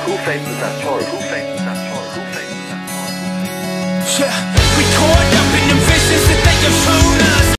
Yeah, we caught up in the visions that they have shown us.